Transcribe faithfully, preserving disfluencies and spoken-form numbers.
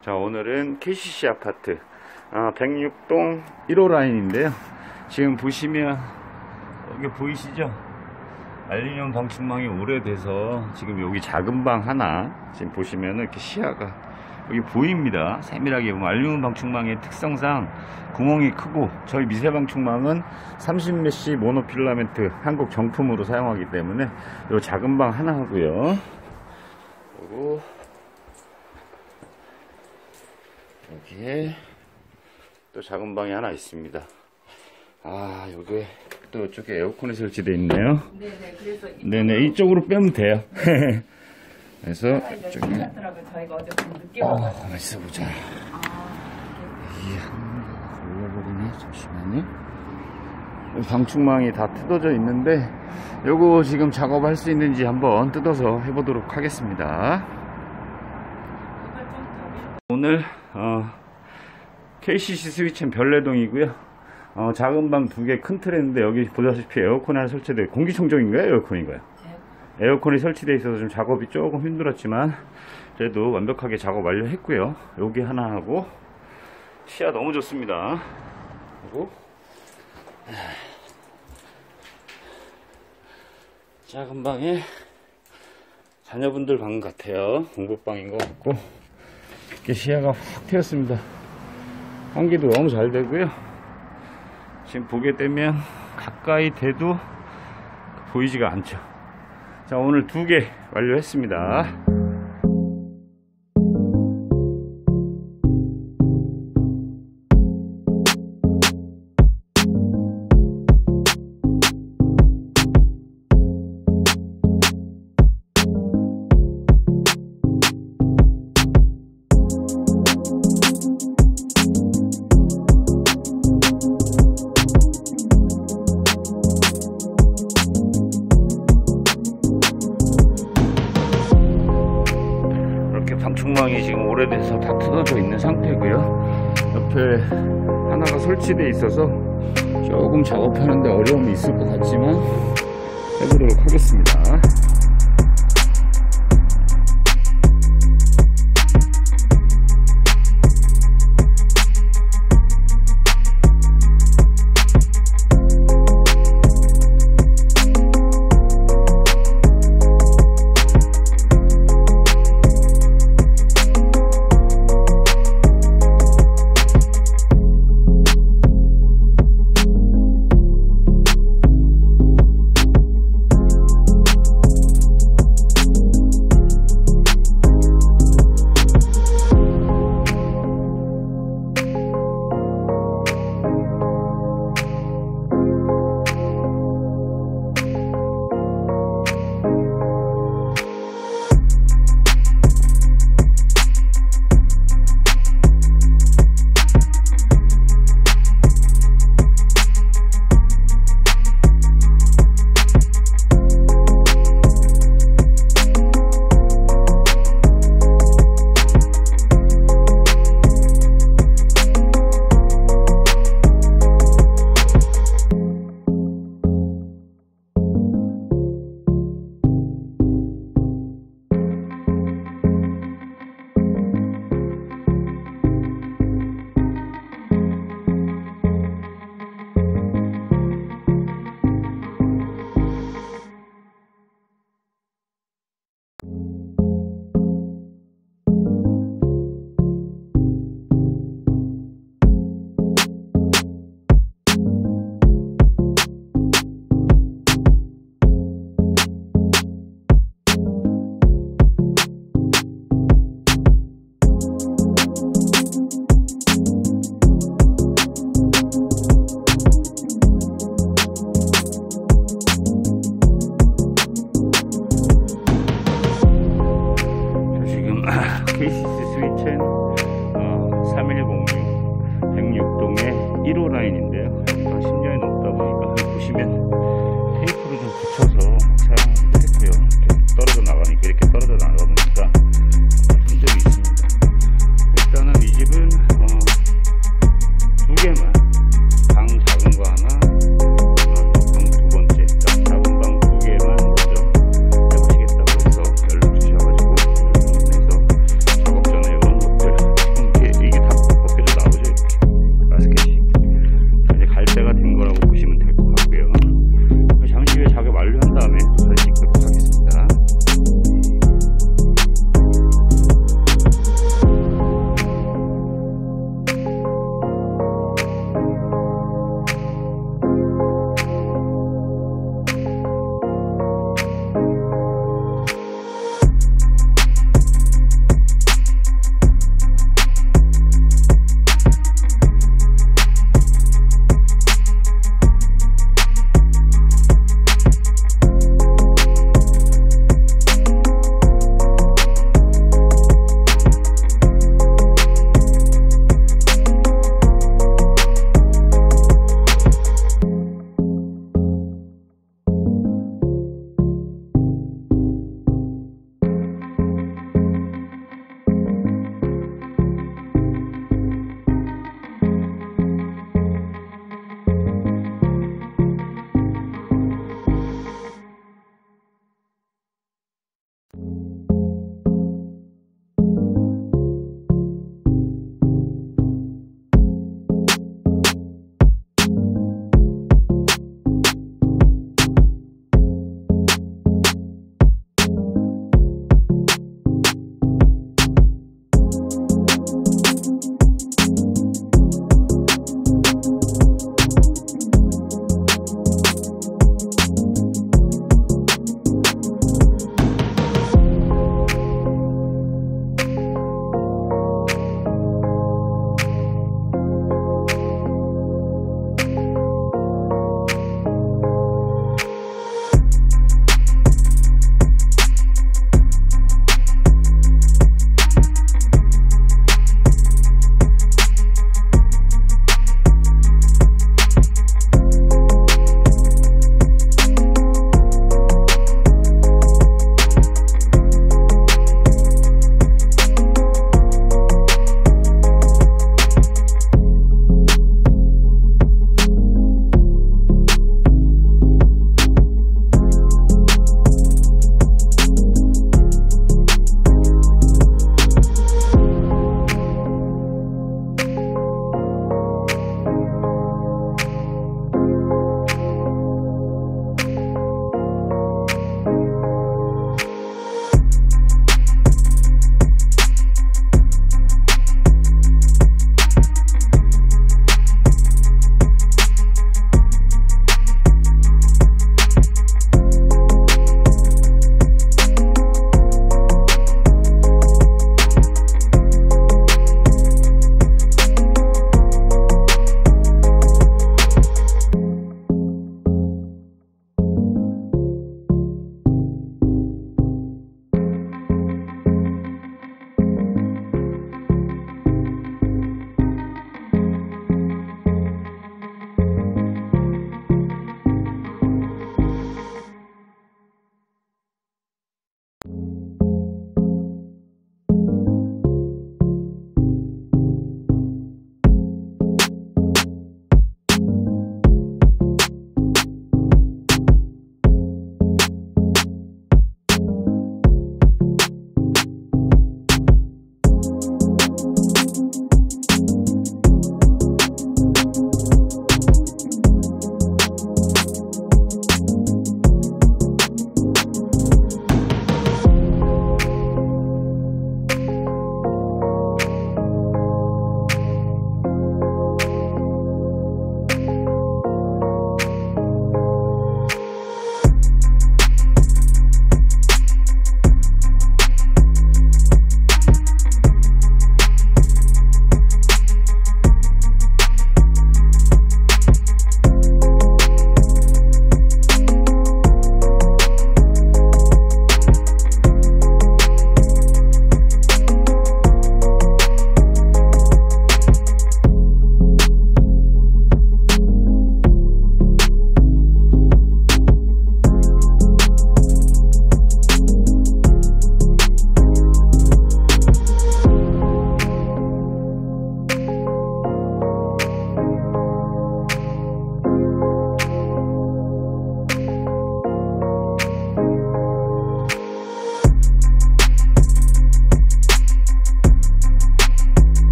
자, 오늘은 케이씨씨 아파트 아, 백육 동 일 호 라인인데요. 지금 보시면 여기 보이시죠? 알루미늄 방충망이 오래돼서 지금 여기 작은 방 하나 지금 보시면 이렇게 시야가 여기 보입니다. 세밀하게 보면 알루미늄 방충망의 특성상 구멍이 크고 저희 미세 방충망은 삼십 메쉬 모노필라멘트 한국 정품으로 사용하기 때문에 이 작은 방 하나 하고요. 그리고 여기에 또 작은 방이 하나 있습니다. 아, 여기 또 이쪽에 에어컨이 설치되어 있네요. 네네, 그래서 네네, 이쪽으로 빼면 돼요. 그래서 이쪽에 저희가 어제 좀 늦게 어, 와가지고. 가만 있어보자. 아, 이게 올려버리네. 잠시만요. 방충망이 다 뜯어져 있는데 요거 지금 작업할 수 있는지 한번 뜯어서 해보도록 하겠습니다. 오늘 어, 케이씨씨 스위치는 별내동이고요. 어, 작은 방 두 개, 큰 틀인데 여기 보다시피 에어컨이 하나 설치되어 공기청정인가요? 에어컨인가요? 네. 에어컨이 설치되어 있어서 좀 작업이 조금 힘들었지만 그래도 완벽하게 작업 완료했고요. 여기 하나 하고 시야 너무 좋습니다. 그리고 작은 방에 자녀분들 방 같아요. 공부방인 것 같고 이렇게 시야가 확 트였습니다. 환기도 너무 잘 되고요. 지금 보게 되면 가까이 대도 보이지가 않죠. 자, 오늘 두 개 완료했습니다. 방충망이 지금 오래돼서 다 뜯어져 있는 상태고요. 옆에 하나가 설치되어 있어서 조금 작업하는데 어려움이 있을 것 같지만 해보도록 하겠습니다.